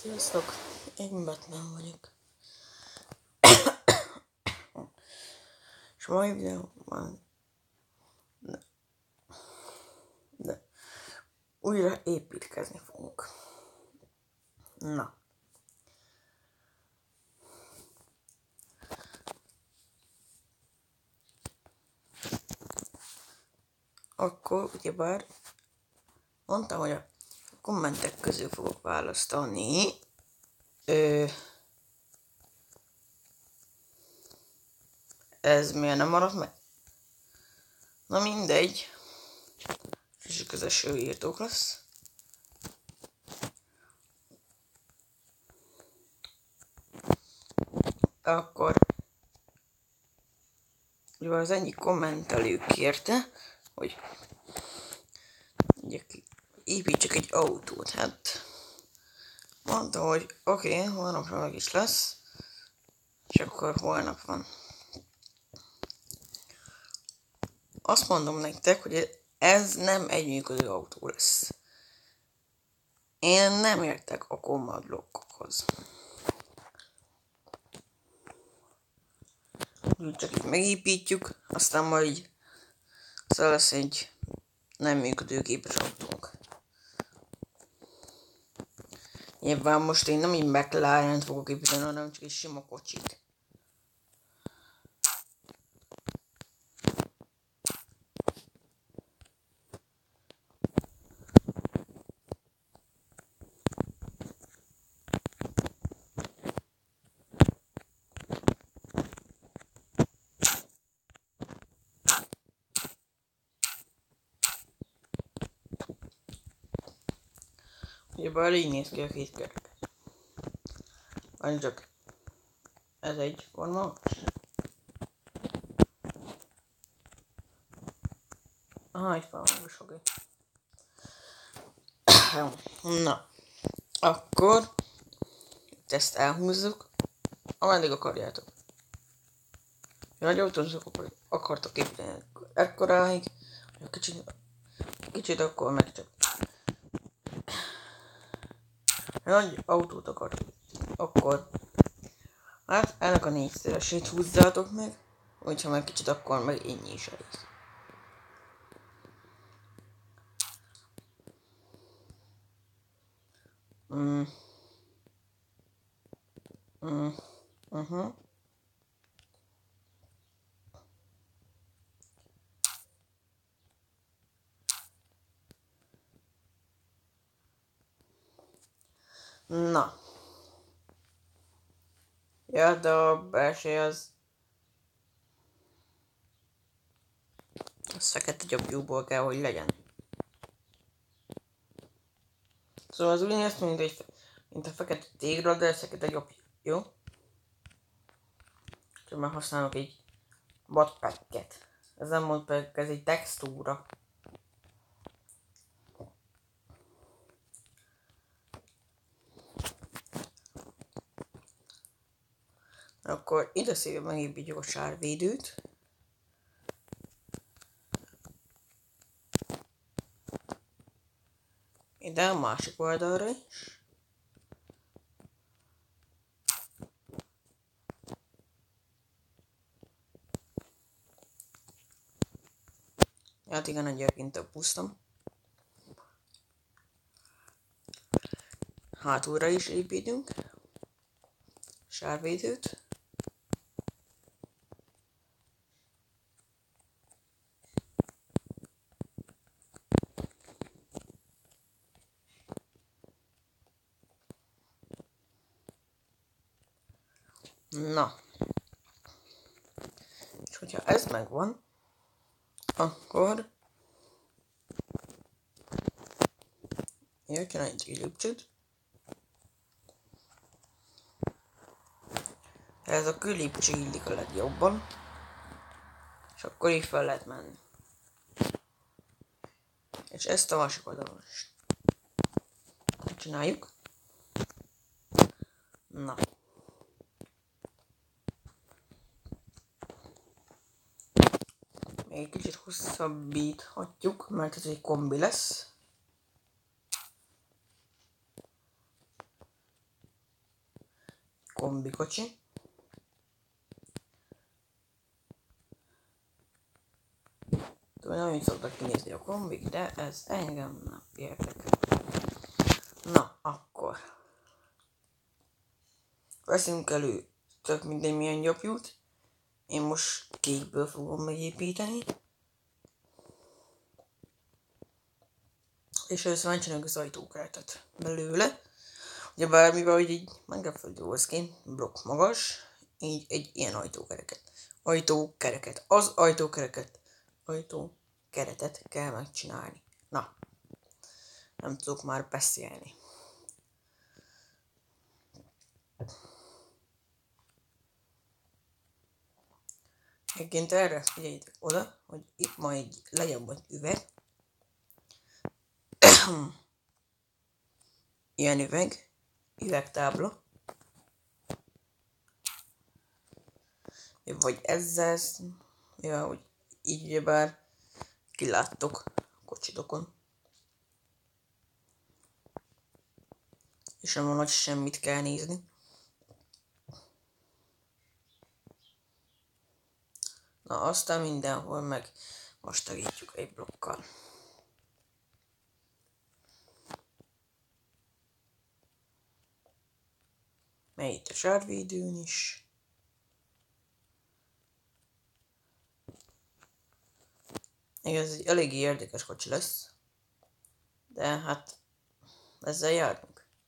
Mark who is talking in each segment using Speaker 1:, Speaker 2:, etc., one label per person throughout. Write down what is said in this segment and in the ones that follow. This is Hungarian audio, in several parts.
Speaker 1: Sziasztok, én Batman vagyok. És a mai videóban de újra építkezni fogunk. Na. Akkor ugyebár mondtam, hogy a kommentek közül fogok választani. Ez miért nem maradt meg? Na mindegy. És az első írtók lesz. Akkor ugye az egyik kommentelő kérte, hogy építsek egy autót. Hát mondta, hogy oké, holnapra meg is lesz. És akkor holnap van. Azt mondom nektek, hogy ez nem egy működő autó lesz. Én nem értek a command blokkokhoz. Csak így megépítjük, aztán majd így lesz egy nem működőképes autónk. Nyilván most én nem így McLaren-t fogok építeni, hanem csak egy sima kocsit. Ugyebár így néz ki a két kerék. Annyi csak ez egy forma. Itt van most oké. Na, akkor ezt elhúzzuk, ameddig akarjátok. Ha nagy autót akartok építeni ekkoráig, kicsit akkor meg csak. Ha nagy autót akartok, akkor hát ennek a 4-szeresét húzzátok meg, hogyha meg kicsit, akkor meg ennyi is elég. Na. Ja, de a belső az fekete gyapjúból kell, hogy legyen. Szóval az úgy néz ki, mint a fekete tégla, de fekete gyapjú. Jó? Csak már használok egy modpacket. Ez nem modpack, ez egy textúra. Akkor ide szépen megépítjük a sárvédőt. Ide a másik oldalra is. Hát igen, egyébként több húztam. Hátulra is építünk sárvédőt. Na. És hogyha ez megvan, akkor jöjjön egy lépcsőt. Ez a külépcső illik a legjobban. És akkor így fel lehet menni. És ezt a másik oldalon is csináljuk. Na. Még kicsit hosszabbíthatjuk, mert ez egy kombi lesz. kombikocsi. Nem így szoktak kinézni a kombik, de ez engem nem érdekel. Na, akkor veszünk elő tök mindegy milyen gyapjút. Én most kékből fogom megépíteni. És először megcsináljuk az ajtókeretet belőle. Ugye bármivel, hogy így Minecraft blokk magas, így egy ilyen ajtókereket. Az ajtókeretet kell megcsinálni. Na, nem tudok már beszélni. Egyébként erre figyeljétek oda, hogy itt ma egy legyen egy üveg. Ilyen üvegtábla. Vagy ezzel, ja, hogy így ugyebár kiláttok a kocsitokon. És nem van, hogy semmit kell nézni. Na, aztán mindenhol meg vastagítjuk egy blokkal. Meg itt a zsárvédőn is. Ez egy eléggé érdekes kocsi lesz. De hát ezzel járunk.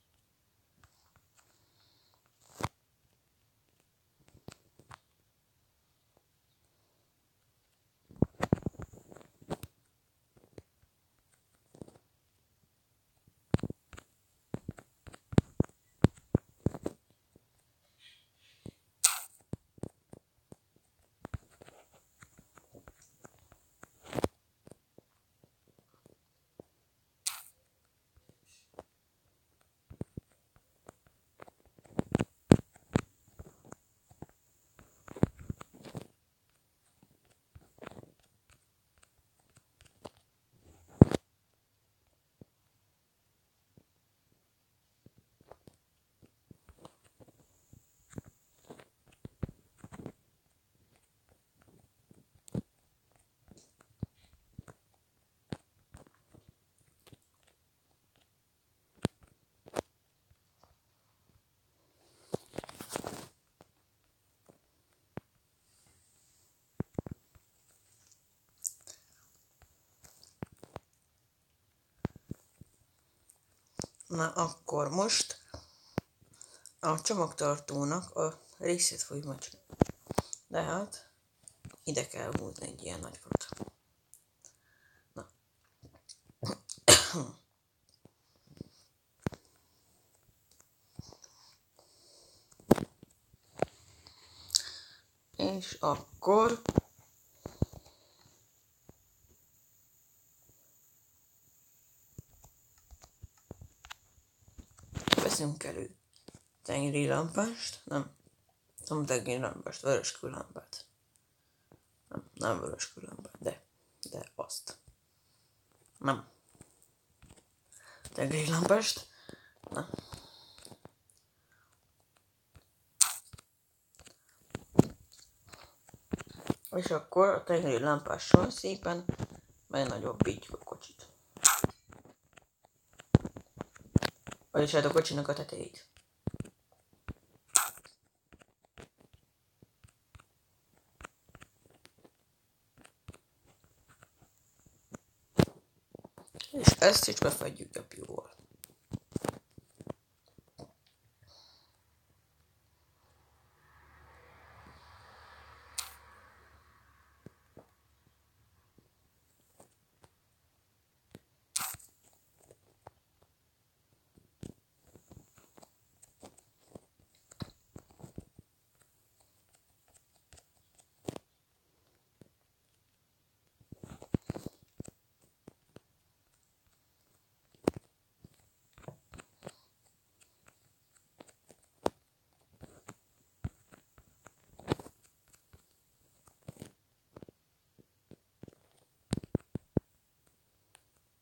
Speaker 1: Na akkor most a csomagtartónak a részét fogjuk megcsinálni. De hát ide kell húzni egy ilyen nagyot. Na. És akkor veszünk elő tengeri lámpást, nem tengeri lámpást, vöröskő lámpát. Nem vöröskő lámpát, de azt. Nem. Tengeri lámpást. Na. És akkor a tengeri lámpással szépen megnagyobbítjuk a kocsit. Vagyis hát a kocsinak a tetejét. És ezt is befedjük gyapjúval.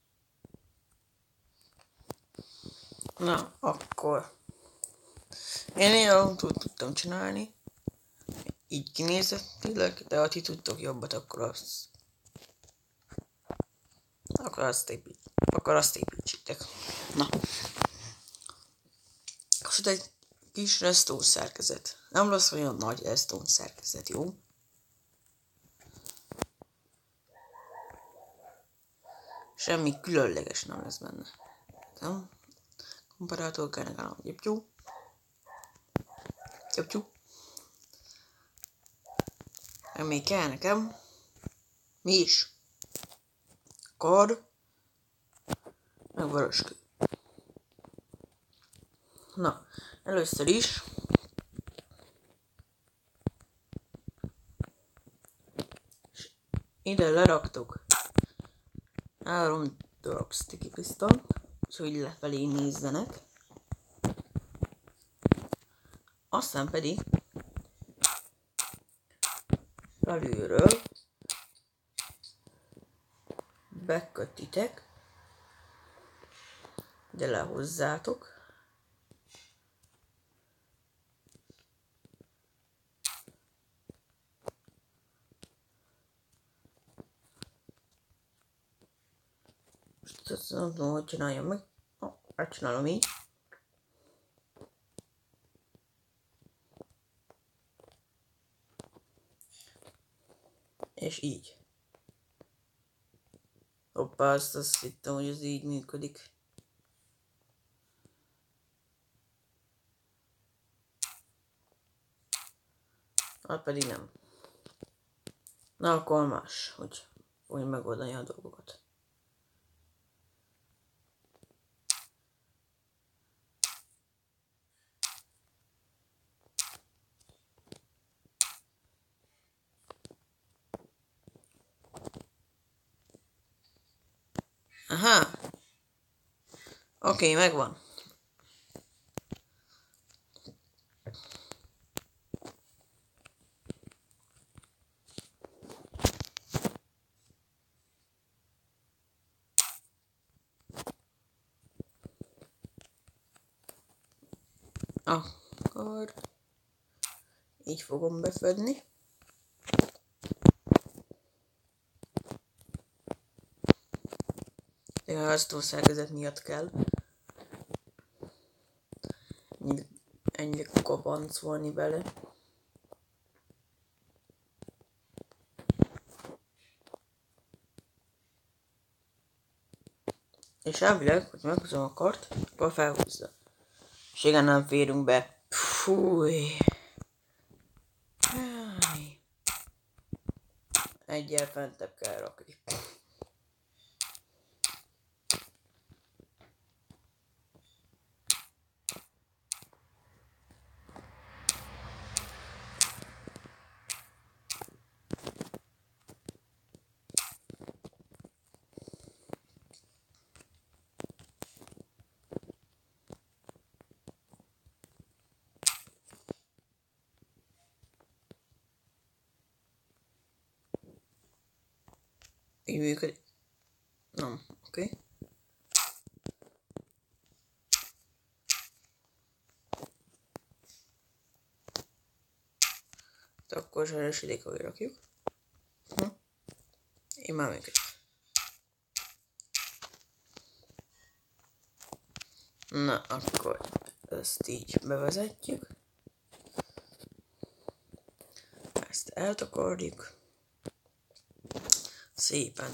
Speaker 1: Na, akkor Én ilyen autót tudtam csinálni, így kinézetileg, de ha ti tudtok jobbat, akkor azt építsétek. Na. Most egy kis redstone szerkezet. Nem lesz olyan nagy redstone szerkezet, jó? Semmi különleges nem lesz benne. Nem? Komparátor kell nekem, gyeptyú. Még kell nekem. Mi is? Kard. Meg vöröskő. Na, először is ide leraktok 3 darab sticky piston, és hogy lefelé nézzenek. Aztán pedig felülről bekötitek, de lehozzátok. Most ezt nem tudom, hogy csináljam meg. Megcsinálom így. És így. Hoppá, azt hittem, hogy ez így működik. Hát pedig nem. Na, akkor más, hogy megoldani a dolgokat. Aha! Oké, megvan. Akkor így fogom befedni. De a háztószerkezet miatt kell ennyi kopancolni bele. És elvileg, hogy meghúzom a kart, akkor felhúzza. És igen, nem férünk be. Fúj. Egyel fentebb kell rakni. Így működik. Nem, oké. Akkor sajnos ide kell rakjuk. Én már működik. Na, akkor ezt így bevezetjük. Ezt eltakarjuk. Szépen.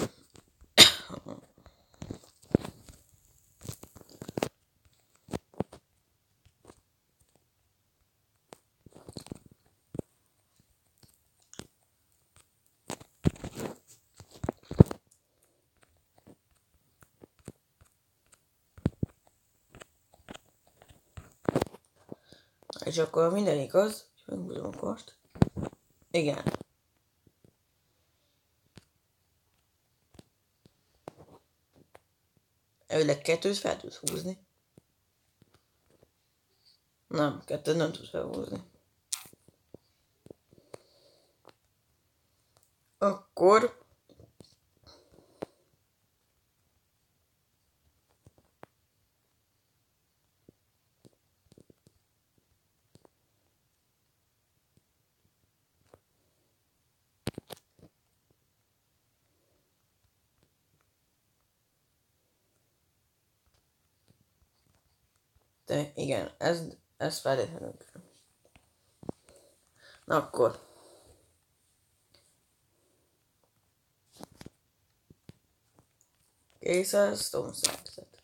Speaker 1: És akkor minden igaz, és meghúzom a kart. Igen. Elvileg 2-t fel tudsz húzni. Nem, 2-t nem tudsz felhúzni. Akkor De igen, ez feltétlenül kell. Na akkor. Kész a stone szerkezet.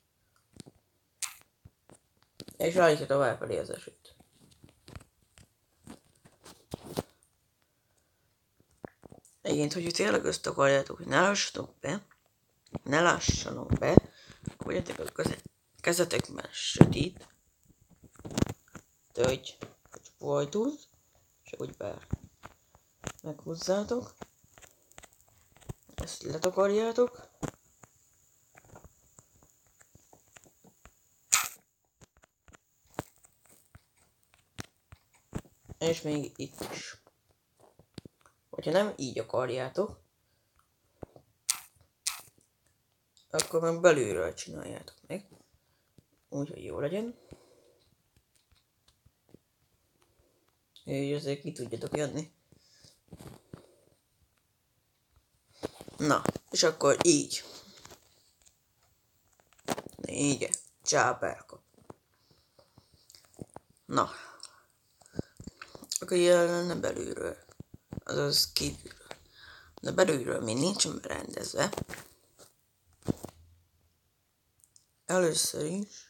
Speaker 1: És állítja tovább felé az esőt. Egyébként, hogy tényleg azt akarjátok, hogy ne lássanak be, akkor vegyetek a kezetekben sötét, de hogy fordult, és úgy meghúzzátok, ezt letakarjátok, és még itt is. Hogyha nem így akarjátok, akkor meg belülről csináljátok meg, úgyhogy jó legyen. Így azért ki tudjatok jönni. Na, és akkor így. Így, csápelka. Na, akkor ilyen lenne belülről, azaz kívülről. De belülről még nincsen berendezve. Először is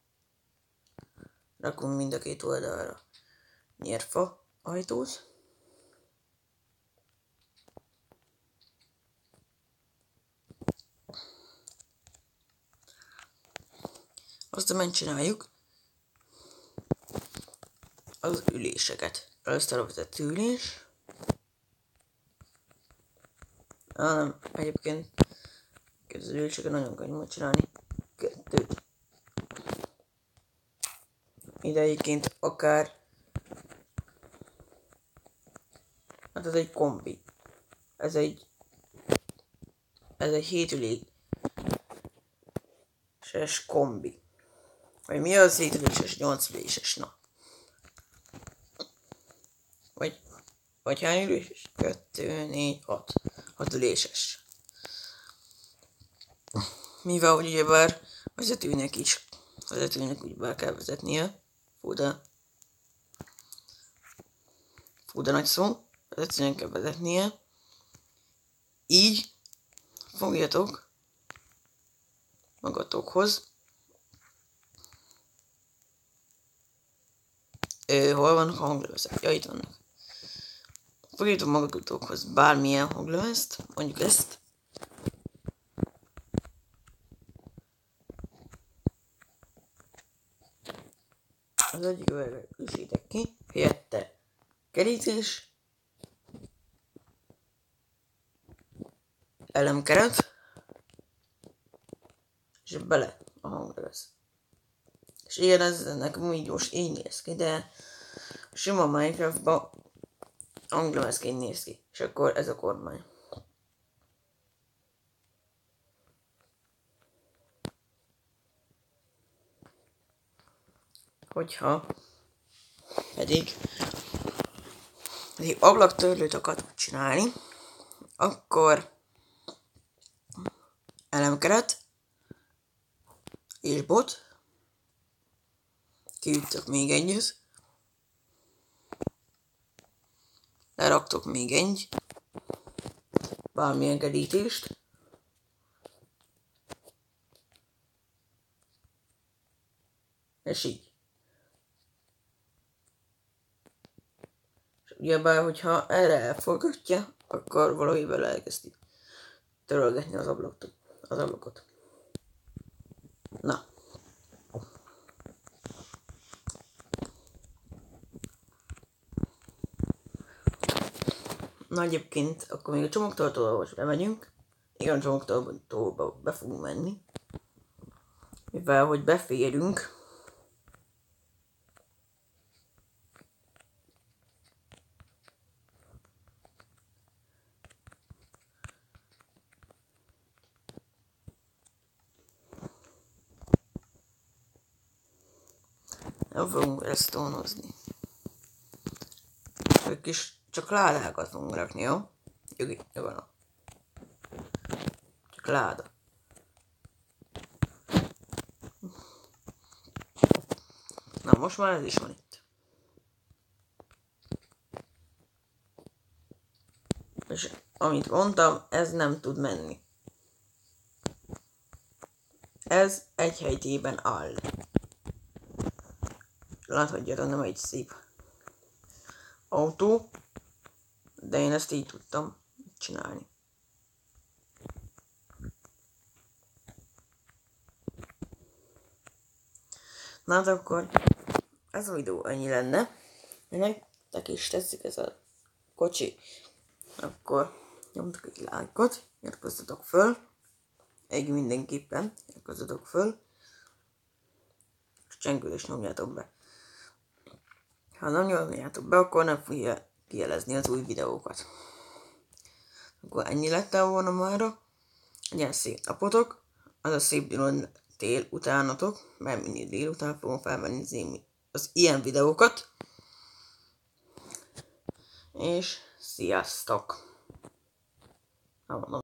Speaker 1: rakunk mind a két oldalra nyírfa ajtót. Aztán megcsináljuk az üléseket. Először a vezető ülés. Nem, egyébként az üléseket nagyon könnyű megcsinálni. Kettőt. Ide egyébként akár... Hát ez egy kombi. Ez egy 7 üléses kombi. Vagy mi az 7 üléses, 8 üléses, na. Vagy hány üléses? 2, 4, 6. 6 üléses. Mivel hogy ugyebár vezetőnek ugyebár kell vezetnie. Fú, de nagy szó. Vezetőnek kell vezetnie. Így fogjatok magatokhoz. Hol van a hanglevezek? Ja, itt vannak. Fogjátok magatokhoz bármilyen hanglevezt, mondjuk ezt. Az egyik üveget üssétek ki, helyette kerítés, elemkeret, és bele a hanglemez. És ilyen ez nekem úgy most így néz ki, de sima Minecraftban hanglemezként néz ki. És akkor ez a kormány. Hogyha pedig ablaktörlőt akartok csinálni, akkor elemkeret és bot, kiüttök még egyet, leraktok még egy bármilyen kerítést, és így. És ugyebár, hogyha erre elforgatja, akkor valamivel elkezdi törölgetni az ablakot. Na. Na egyébként, akkor még a csomagtartóval most bemegyünk. Igen, a csomagtartóba be fogunk menni. Mivel, hogy beférünk. Nem fogunk resztónozni. Csak ládákat fogunk rakni, jó? Jó van. Csak láda. most már ez is van itt. És amit mondtam, ez nem tud menni. Ez egy helytében áll. Láthatjátok, nem egy szép autó, de én ezt így tudtam csinálni. Na hát akkor ez a videó ennyi lenne. Ha nektek is tetszik ez a kocsi, akkor nyomtok egy lájkot, iratkozzatok föl, mindenképpen iratkozzatok föl, és csengőt nyomjátok be. Ha nem nyomjátok be, akkor nem fogja kijelezni az új videókat. Akkor ennyi lett volna mára. Legyen szép napotok, az a szép dél utánatok, mert mindig délután fogom felvenni az ilyen videókat. És sziasztok!